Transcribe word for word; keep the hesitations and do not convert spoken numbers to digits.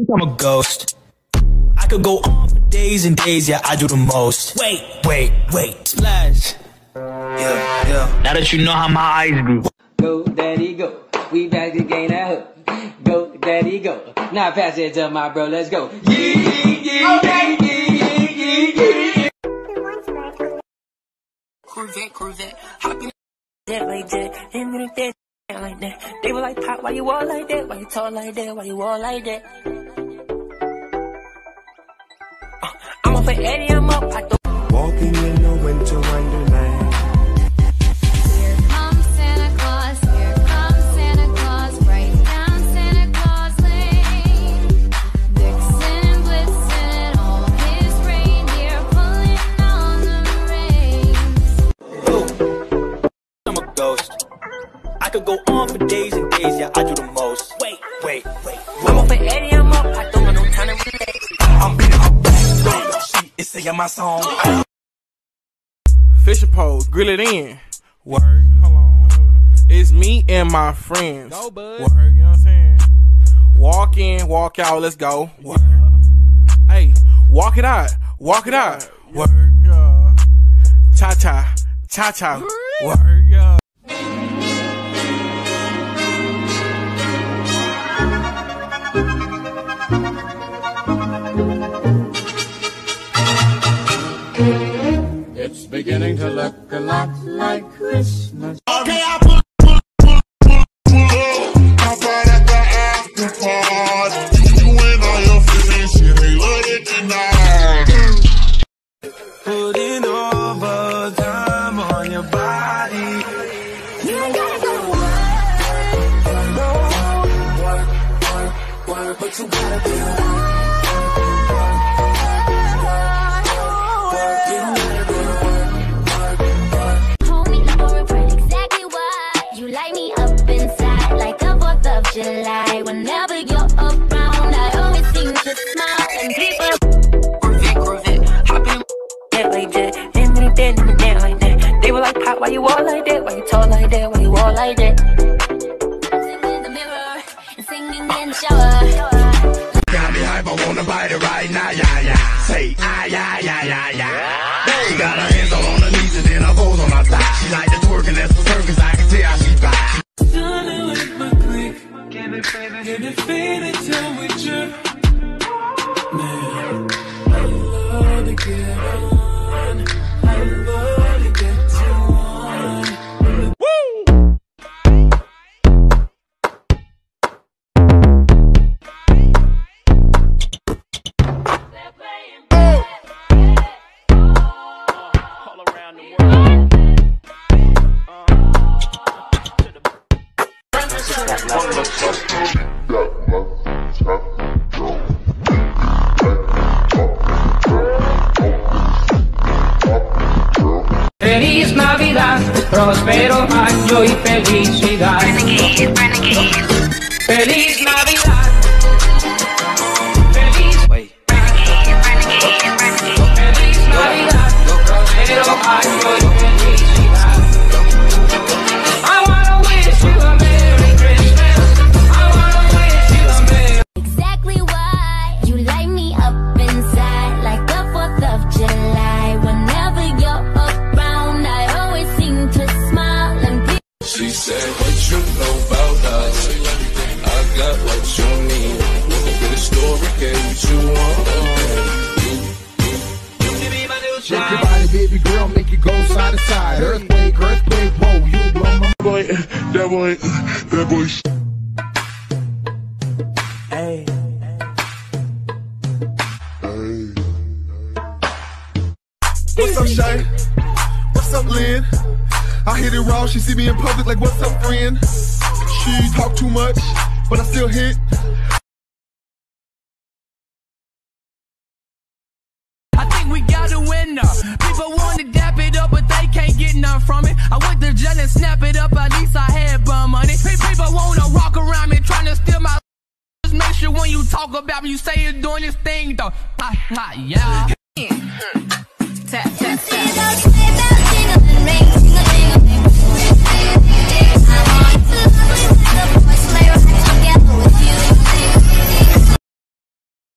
think I'm a ghost. I could go on for days and days, yeah, I do the most. Wait, wait, wait, splash. Yeah, yeah. Now that you know how my eyes do. Go, daddy, go. We back to gain that hook. Go, daddy, go. Now pass it to my bro, let's go. Yeah, yeah, yeah, yeah, yeah, yeah. Corvette, Corvette, hopping that like that, and then that like that. They were like, Pop, why you all like that? Why you talk like that? Why you all like that? Uh, I'm up for Eddie, I'm up. I don't. Walking in a winter wonderland. Here comes Santa Claus, here comes Santa Claus, right down Santa Claus Lane. Vixen, Blitzen, all his reindeer pulling on the reins. I'm a ghost. I could go on for days and days, yeah, I do the most. Wait, wait, wait. I'm up for Eddie, I'm up. I don't got no time to relax. I'm beating my back. She is singing my song. Fisher pose, grill it in. Word, hold on. It's me and my friends. Go, bud. Word, you know what I'm saying? Walk in, walk out, let's go. Word. Hey, walk it out, walk it out. Word, yeah. Cha cha, cha cha. Word, yeah. It's beginning to look a lot like Christmas. Okay, I pull, pull, pull, pull, pull up. How about at the after party? You and all your friends, yeah, they love it tonight. Putting overtime on your body. You ain't gotta go to work, Work, work, work, but you gotta do it. July. Whenever you're around, I always seem to smile and people. Corvette, Corvette, hopping that like that, and then that, and that like that. They were like, Pop, why you all like that? Why you talk like that? Why you all like that? Singing in the mirror and singing in the shower. Got me hype, I wanna bite it right now, yeah, yeah. Say, ah, yeah, yeah, yeah, yeah. She got her hands all on her knees and then her bows on her thigh. She like the twerking, that's for certain, cause I can tell she fly. Stunning with my click. Can it can it fade until we trip? Man, I love to get on. I love to get you on. Woo! All around the world. Feliz Navidad, próspero año y felicidad. Renegade, renegade. Feliz Navidad. Feliz Wait. Renegade, renegade, renegade. Feliz Navidad, próspero año y felicidad. I wanna wish you a Merry Christmas. I wanna wish you a Merry. Exactly why you light me up inside like the fourth of July. Whenever you're around, I always seem to smile and be. She said, what you know about us? I got what you need. Get a story, get what you want. Shake your body, baby girl, make it go side to side. Earthquake, earthquake, whoa, you blow my boy, that boy, that boy. Hey. What's up, Shay? What's up, Lynn? I hit it raw, she see me in public like, what's up, friend? She talk too much, but I still hit. I think we got a winner. People want to dap it up, but they can't get none from it. I went to jail and snap it up, at least I had bum money. People want to walk around me trying to steal my. Just make sure when you talk about me, you say you're doing this thing, though. Ah, ah, yeah. Tap, tap, tap.